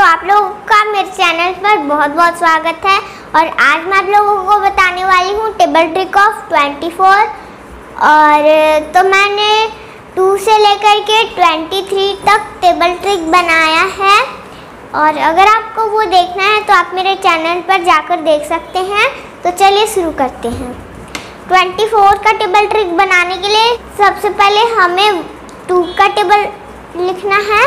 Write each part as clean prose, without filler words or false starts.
आप लोगों का मेरे चैनल पर बहुत बहुत स्वागत है। और आज मैं आप लोगों को बताने वाली हूँ टेबल ट्रिक ऑफ 24। और तो मैंने 2 से लेकर के 23 तक टेबल ट्रिक बनाया है। और अगर आपको वो देखना है तो आप मेरे चैनल पर जाकर देख सकते हैं। तो चलिए शुरू करते हैं। 24 का टेबल ट्रिक बनाने के लिए सबसे पहले हमें 2 का टेबल लिखना है।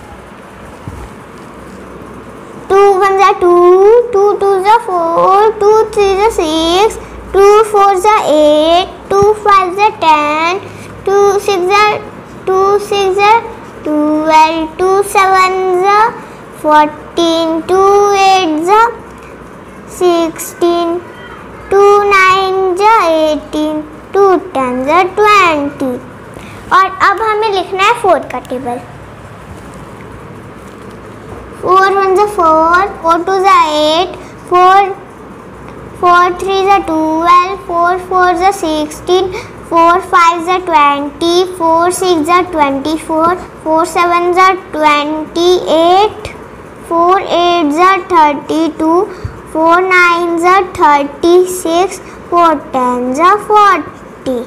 2 1 जा 2, 2 2 जा 4, 2 3 जा 6, 2 4 जा 8, 2 5 जा 10, 2 6 जा 12, 2 7 जा 14, 2 8 जा 16, 2 9 जा 18, 2 10 जा 20। और अब हमें लिखना है 4 का टेबल। 4 1 जा 4, 4 2 जा 8, 4 3 जा 12, 4 4 जा 16, 4 5 जा 20, 4 6 जा 24, 4 7 जा 28, 4 8 जा 32, 4 9 जा 36, 4 10 जा 40।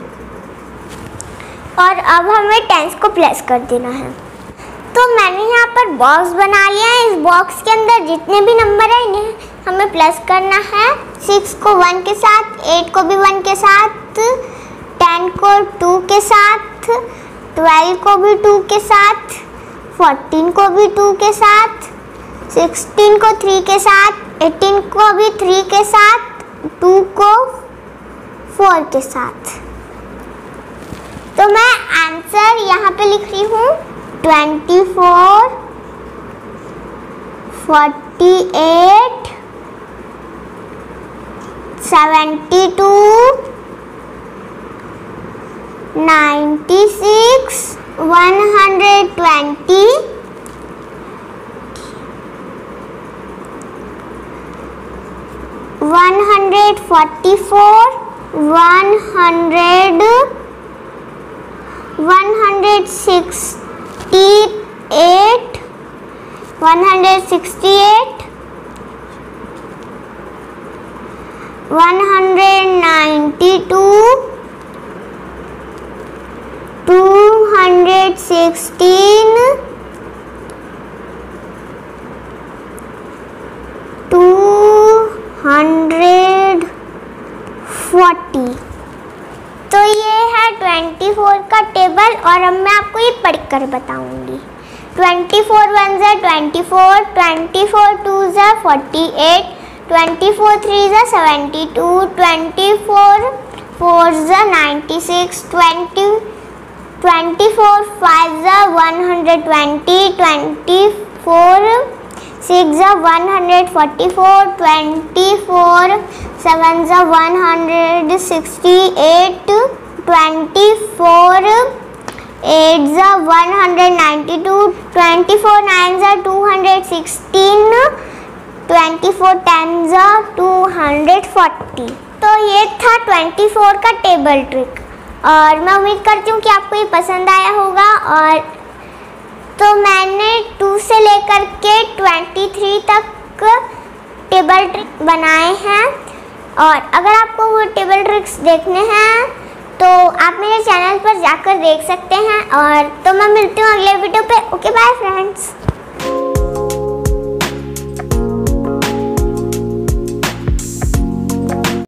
और अब हमें 10s को प्लस कर देना है। तो मैंने यहाँ पर बॉक्स बना लिया है। इस बॉक्स के अंदर जितने भी नंबर है इन्हें हमें प्लस करना है। 6 को 1 के साथ, 8 को भी 1 के साथ, 10 को 2 के साथ, 12 को भी 2 के साथ, 14 को भी 2 के साथ, 16 को 3 के साथ, 18 को भी 3 के साथ, 2 को 4 के साथ। तो मैं आंसर यहाँ पे लिख रही हूँ 24, 48, 72, 96, 120, 144, 100, 168, 168, 192, 216, 240। तो ये है 24 का टेबल। और अब मैं आपको ये पढ़कर बताऊंगी। 24 1 जा 24, 24 2 जा 48, 24 3 जा 72, 24 4 जा 96, 24 5 जा 120, 24 6 जा 144, 24 7 जा 168, 24 8 जा 192, 24 9 जा 216, 24 10 जा 240। तो ये था 24 का टेबल ट्रिक। और मैं उम्मीद करती हूँ कि आपको ये पसंद आया होगा। और तो मैंने 2 से लेकर के 23 तक टेबल ट्रिक बनाए हैं। और अगर आपको वो टेबल ट्रिक्स देखने हैं तो आप मेरे चैनल पर जाकर देख सकते हैं। और तो मैं मिलती हूँ अगले वीडियो पे। Okay bye friends.